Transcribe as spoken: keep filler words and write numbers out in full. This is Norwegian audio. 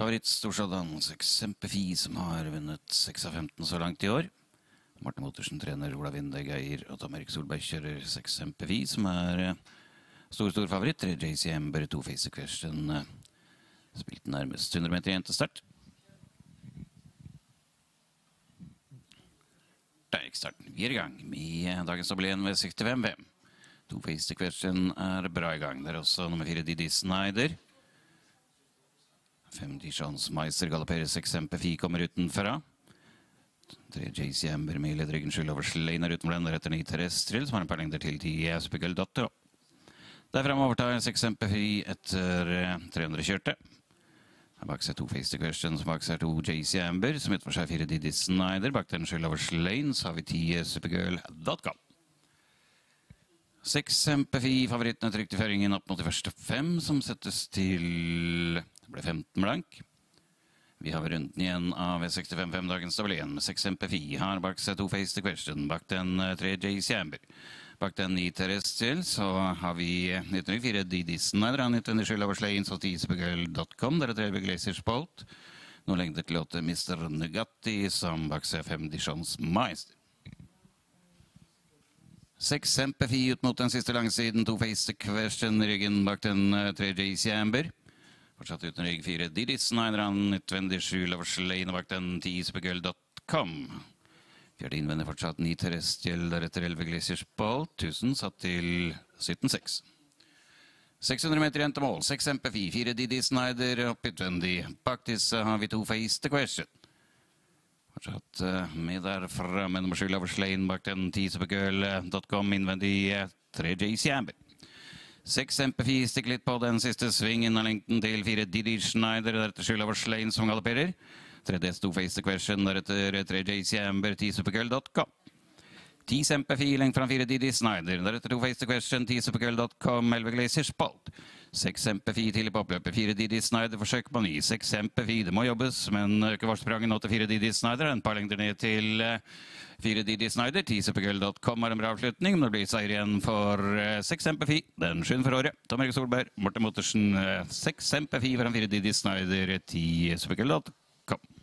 Favoritt-Storsjådan, seks M P F I, som har vunnet seks av femten så langt i år. Martin Mottersen trener, Olav Vinde Geir og Tom Erik Solberg kjører seks M P F I, som er stor, stor favoritt. tre J C Amber, to Face Question, spilt nærmest hundre meter igjen til start. Der gikk starten. Vi er i gang med dagens dobbel én ved sekstifem fem. To Face Question er bra i gang. Det er også nummer fire Didi Snyder. Fem Dijon Meister galopperer, seks M P F I kommer utenfra. Tre J C Amber med ledryggen skyld over Slein er utenfor den, deretter ni Terrestrial, som har en par lengder til ti Supergull Dotter. Derfra overtar seks M P F I etter tre hundre kjørte. Bak seg to Face Question, som bak seg to J C Amber, som utenfor seg fire Didi Snyder. Bak den skyld over Slein, så har vi ti Supergull Dotter. Seks M P F I, favorittene trygt i føringen opp mot de første fem, som settes til... Det ble femten blank. Vi har runden igjen av V sekstifem fem dagens dobbel én med seks M P F I. Har bak seg to Face Question, bak den tre J C Amber. Bak den ni Terrestrial, så har vi nitten fire Didi Snyder, nitten skyld over Slein, så ti Supergull dot com, der er tre Glazers Bolt. Nå lengder til åtte Mister Nugatti, som bak seg fem Dijon Meister. Seks M P F I ut mot den siste langsiden, to Face Question, ryggen bak den tre J C Amber. Fortsatt uten rygg fire Didi Snyder, utvendig skjul over Slein bak den ti Supergull dot com. Fjerde innvendig fortsatt ni Terrestrial, deretter elleve Glazers Bolt, tusen satt til sytten seks. seks hundre meter igjen til mål, seks M P F I, fire Didi Snyder opp utvendig. Bak disse har vi to Face Question. Fortsatt med der fremme nummer skjul over Slein bak den ti Supergull dot com, innvendig tre J C Amber. Seks M P F I stikker litt på den siste svingen av lengten til fire Didi Snyder, deretter skyld over Slein som galopperer. Tredje to Face Question, deretter tre J C Amber, ti Supergull dot com. ti M P F I lengt fra fire Didi Snyder, deretter to Face Question, ti Supergull dot com, elleve Glazers Bolt. Seks M P F I tidlig på oppløpet, fire Didi Snyder forsøk på ny. Seks M P F I, det må jobbes, men øker varsprangen nå til fire Didi Snyder, en par lengder ned til fire Didi Snyder, ti Supergull dot com har en bra avslutning, men det blir seier igjen for seks M P F I, den sjuende for året. Tom Erik Solberg, Martin Mottersen, seks M P F I foran fire Didi Snyder, ti Supergull dot com.